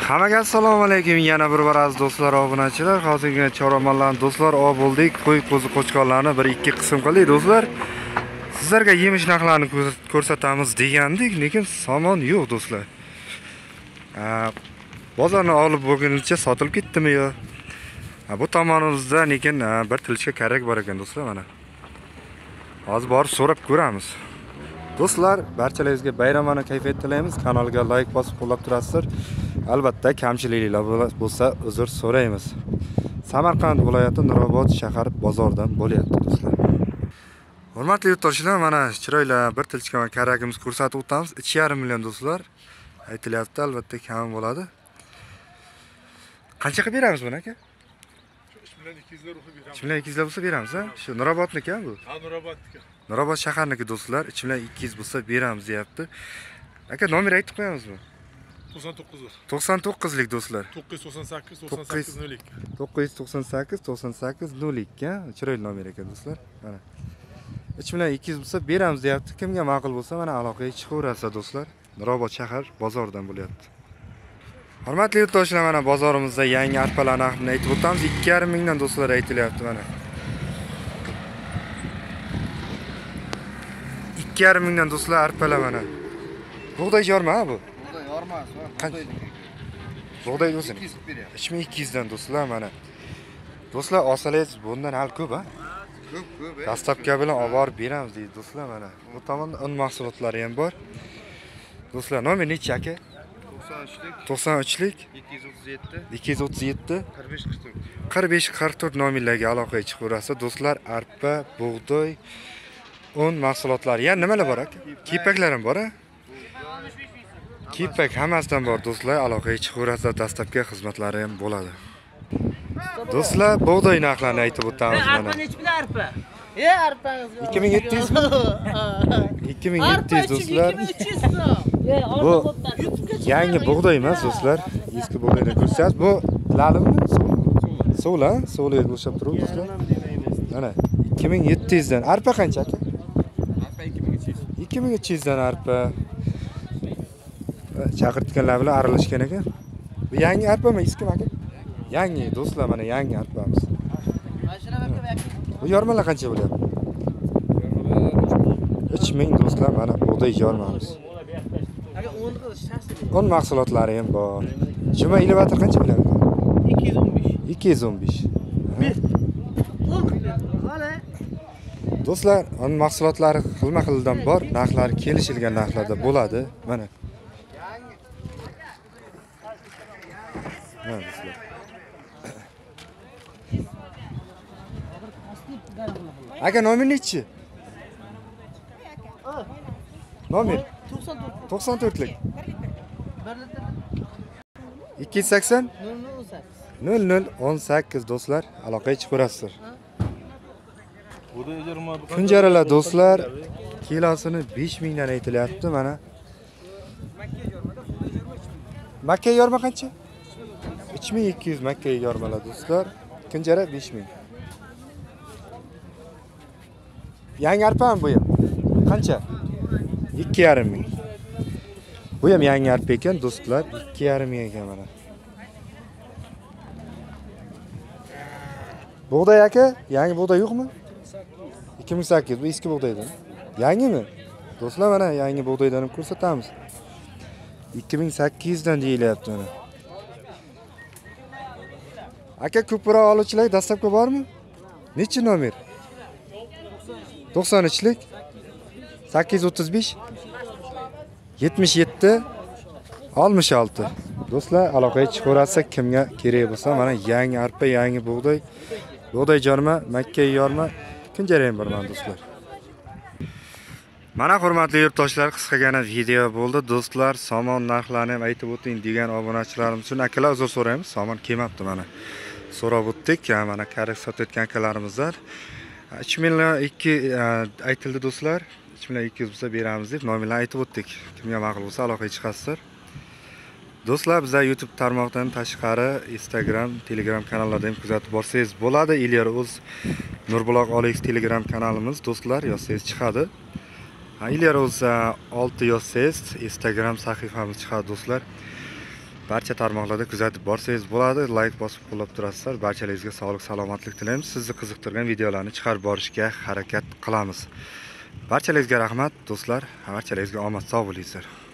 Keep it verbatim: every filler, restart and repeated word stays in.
Hammaga assalomu alaykum. Yana bir baraz do'stlar, obunachilar. Hozirgina choramonlarni do'stlar olib bo'ldik. Qo'y qo'zi qo'chqonlarni bir ikki qism qildik do'stlar. Sizlarga yemish narxlarini ko'rsatamiz degandik, lekin somon yo'q do'stlar. Bozorni olib bo'lguncha sotilib ketdimi yo? Bu tomonimizda lekin bir tilchka kerak bor ekan do'stlar, mana. Hozir borib so'rab ko'ramiz. Do'stlar, barchalaringizga bayramona kayfiyat tilaymiz. Kanalga like bosib qo'llab turasizlar. Albatta, kamchiliklar bo'lsa uzr so'raymiz. Samarqand viloyati Nurobod shahar bozoridan bo'lyapti do'stlar. Hurmatli yurtdoshlar, mana chiroyli bir tilchka va karagimiz ko'rsatib o'tamiz. uch yarim million do'stlar. Aytilyapti, albatta kam bo'ladi. Qancha qilib beramiz buni aka? uch million ikki yuz ruhi beramiz. uch million ikki yuz bo'lsa beramiz, ha? Shu Nurobodniki bu? Ha, Nurobodniki. Nurobod shaharniki do'stlar, uch million ikki yuz bo'lsa beramiz deyapti. Aka, nomer aytib qo'yamizmi? to'qson to'qqiz. to'qson to'qqizlik do'stlar. to'qqiz yuz to'qson sakkiz to'qson sakkiz nol ikki. to'qqiz yuz to'qson sakkiz to'qson sakkiz nol ikki, ha? Chiroyli nomer ekan do'stlar. Mana. uch million ikki yuz bo'lsa beramiz deyapti. Kimga ma'qul bo'lsa mana aloqaga chiqaverasizlar do'stlar. Nurobod shahar bozoridan bo'lyapti. Hurmatli yurtdoshlar, mana bozorimizda yangi arpalar narxini aytib o'tamiz. ikki yarim mingdan do'stlar aytilyapti mana. ikki yarim mingdan do'stlar arpalar mana. Bug'doy yorma ha bu? Bug'doy yormas, bug'doy. Bug'doy o'zini. uch ming ikki yuz dan do'stlar mana. Do'stlar, olsangiz bundan hal ko'p, ha? Ko'p, ko'p. Dastlabki bilan olib borib beramiz deydi do'stlar mana. Bu tomonda un mahsulotlari ham bor. Do'stlar, nomer necha aka? to'qson uchlik, to'qson uchlik ikki yuz o'ttiz yetti, ikki yuz o'ttiz yetti qirq besh qirq to'rt. qirq besh qirq to'rt nomerlarga aloqaga chiqaverasiz do'stlar. Arpa, bug'doy, un mahsulotlari. Yana nimalar bor aka? Kiypaklar ham bor, ha? Kiypak hammasidan bor do'stlar, aloqaga chiqaverasiz, dastlabki xizmatlari ham bo'ladi. Do'stlar, bug'doy narxlarini aytib o'tamiz mana. Arpa nechi pul arpa? E, arpangiz. ikki ming yetti yuz mi? ikki ming yetti yuz do'stlar. Bu yangi bug'doy emas do'stlar. Eski bug'doydan ko'rsatasiz. Bu lalimi? Suvla, suvla bo'shab turibdi do'stlar. Mana ikki ming yetti yuz dan. Arpa qancha aka? Arpa ikki ming uch yuz. ikki ming uch yuz dan arpa. Chaqirtganlar bilan aralashgan ekan. Bu yangi arpami, eskimi aka? Yangi do'stlar, mana yangi arpamiz. Bu yormalar qancha bo'lyapti? uch ming do'stlar, mana bug'doy yormamiz. Un mahsulotlari ham bor. Juma elevator qancha bo'lyapti? ikki yuz o'n besh. ikki yuz o'n besh. Do'stlar, un mahsulotlari xilma-xildan bor, narxlari kelishilgan narxlarda bo'ladi. Mana. Mana do'stlar. Aka, nomer nechi? Nomer to'qson to'rtlik. ikki yuz sakson nol nol o'n sakkiz do'stlar, aloqaga chiqaverasizlar. Kunjaralar do'stlar, kilosini besh ming dan aytilyapti mana. Makka yorma qancha? uch ming ikki yuz Makka yormalar do'stlar. Kunjara besh ming. Yangi arpa bu ham. Qancha? ikki yarim ming. Bu ham yangi arpa ekan do'stlar, ikki yarim ming ekan mana. Bug'doy aka, yangi bug'doy yo'qmi? ikki ming sakkiz, bu eski bug'doydan. Yangimi? Do'stlar, mana yangi bug'doydan ham ko'rsatamiz. ikki ming sakkiz dan deyilyapti mana. Aka, ko'proq oluvchilar dastlabki bormi? Necha nomer? to'qson uchlik sakkiz yuz o'ttiz besh yetmish yetti oltmish olti. Do'stlar, aloqaga chiqaverasiz, kimga kerak bo'lsa mana yangi arpa, yangi bug'doy, bug'doy yorma, Makka yorma, kunjara ham bor mana do'stlar. Mana hurmatli yurtdoshlar, qisqagina video bo'ldi do'stlar. Somon narxlarini ham aytib o'ting degan obunachilarimiz uchun akalar uzr so'raymiz. Somon kelmabdi mana. So'rab o'tdik, mana karak sotayotgan akalarimizlar. uch million ikki aytildi do'stlar. uch million ikki yuz bo'lsa beramiz deb nomerlarni aytib o'tdik. Kimga ma'qul bo'lsa aloqaga chiqasizlar. Do'stlar, bizlar YouTube tarmoqdan tashqari Instagram, Telegram kanallarida ham kuzatib borsangiz bo'ladi. Ilyar o'z Nurbuloq Olex Telegram kanalimiz do'stlar, yozsangiz chiqadi. Ilyar o'z olti yozsangiz Instagram sahifamiz chiqadi do'stlar. barcha tarmoqlarda kuzatib borsangiz bo'ladi, like bosib qo'llab turasizlar. Barchalaringizga sog'lik, salomatlik tilaymiz. Sizni qiziqtirgan videolarni chiqarib borishga harakat qilamiz. Barchalaringizga rahmat do'stlar. Barchalaringizga omad, sog' bo'linglar.